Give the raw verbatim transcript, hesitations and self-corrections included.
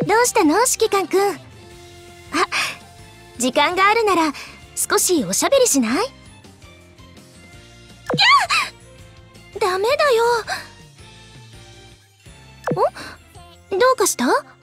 どうしたの指揮官くん。あ、時間があるなら少しおしゃべりしない？いや！ダメだよ。ん？どうかした？